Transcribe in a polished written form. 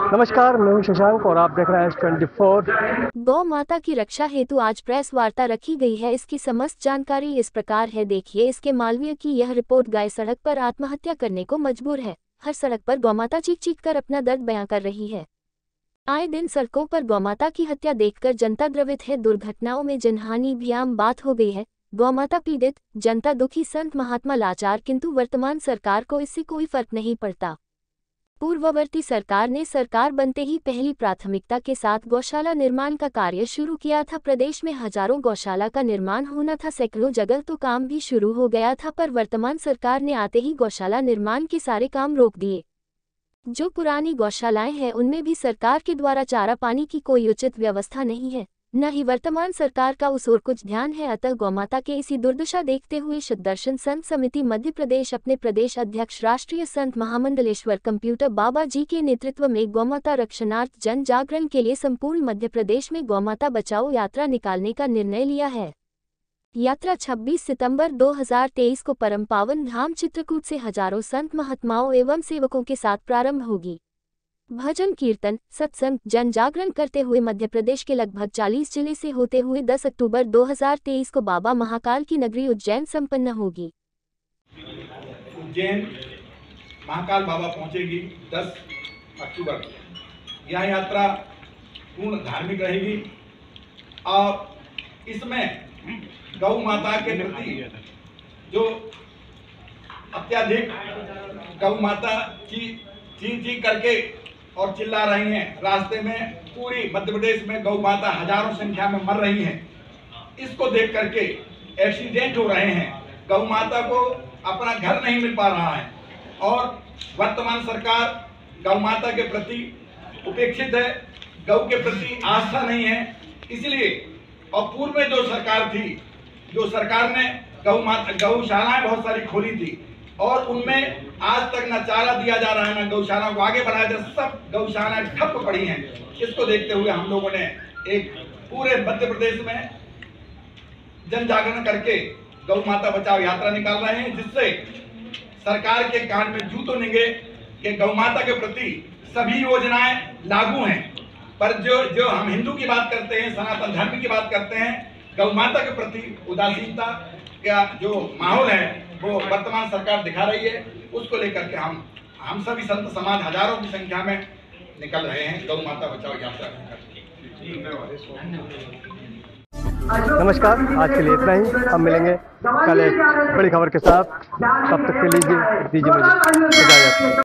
नमस्कार, मैं हूं शशांक और आप देख रहे हैं S24। गौ माता की रक्षा हेतु आज प्रेस वार्ता रखी गई है। इसकी समस्त जानकारी इस प्रकार है, देखिए। इसके मालवीय की यह रिपोर्ट। गाय सड़क पर आत्महत्या करने को मजबूर है। हर सड़क पर गौमाता चीख चीख कर अपना दर्द बयां कर रही है। आए दिन सड़कों पर गौमाता की हत्या देखकर जनता द्रवित है। दुर्घटनाओं में जनहानि भी आम बात हो गई है। गौमाता पीड़ित, जनता दुखी, संत महात्मा लाचार, किंतु वर्तमान सरकार को इससे कोई फर्क नहीं पड़ता। पूर्ववर्ती सरकार ने सरकार बनते ही पहली प्राथमिकता के साथ गौशाला निर्माण का कार्य शुरू किया था। प्रदेश में हजारों गौशाला का निर्माण होना था, सैकड़ों जगह तो काम भी शुरू हो गया था, पर वर्तमान सरकार ने आते ही गौशाला निर्माण के सारे काम रोक दिए। जो पुरानी गौशालाएं हैं उनमें भी सरकार के द्वारा चारा पानी की कोई उचित व्यवस्था नहीं है, न ही वर्तमान सरकार का उस ओर कुछ ध्यान है। अतः गौमाता के इसी दुर्दशा देखते हुए शुद्धदर्शन संत समिति मध्य प्रदेश अपने प्रदेश अध्यक्ष राष्ट्रीय संत महामंडलेश्वर कंप्यूटर बाबा जी के नेतृत्व में गौमाता रक्षणार्थ जन जागरण के लिए संपूर्ण मध्य प्रदेश में गौमाता बचाओ यात्रा निकालने का निर्णय लिया है। यात्रा 26 सितंबर 2023 को परम पावन धाम चित्रकूट से हजारों संत महात्माओं एवं सेवकों के साथ प्रारंभ होगी। भजन कीर्तन सत्संग जन जागरण करते हुए मध्य प्रदेश के लगभग 40 जिले से होते हुए 10 अक्टूबर 2023 को बाबा महाकाल की नगरी उज्जैन संपन्न होगी। उज्जैन महाकाल बाबा पहुंचेगी 10 अक्टूबर को। यह यात्रा पूर्ण धार्मिक रहेगी और इसमें गौ माता के प्रति जो अत्यधिक गौ माता की चीख करके और चिल्ला रही हैं, रास्ते में पूरी मध्य प्रदेश में गौ माता हजारों संख्या में मर रही हैं। इसको देख करके एक्सीडेंट हो रहे हैं, गौ माता को अपना घर नहीं मिल पा रहा है और वर्तमान सरकार गौ माता के प्रति उपेक्षित है, गौ के प्रति आस्था नहीं है। इसलिए और पूर्व में जो सरकार थी, जो सरकार ने गौशालाएं बहुत सारी खोली थी और उनमें आज तक न चारा दिया जा रहा है, न गौशाला को आगे बढ़ाया जा, सब गौशालाएं ठप पड़ी हैं। इसको देखते हुए हम लोगों ने एक पूरे मध्य प्रदेश में जन जागरण करके गौ माता बचाओ यात्रा निकाल रहे हैं, जिससे सरकार के कान में जू तो निगे कि गौ माता के प्रति सभी योजनाएं लागू हैं, पर जो हम हिंदू की बात करते हैं, सनातन धर्म की बात करते हैं, गौ माता के प्रति उदासीनता का जो माहौल है वो वर्तमान सरकार दिखा रही है। उसको लेकर के हम सभी संत समाज हजारों की संख्या में निकल रहे हैं गौ माता बचाओ यात्रा। नमस्कार, आज के लिए इतना ही। हम मिलेंगे कल एक बड़ी खबर के साथ। तब तक के लिए दीजिए मुझे इजाजत।